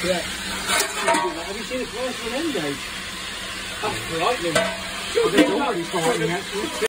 Yeah. Have you seen it close to an end gauge? That's frightening. It's already frightening, actually.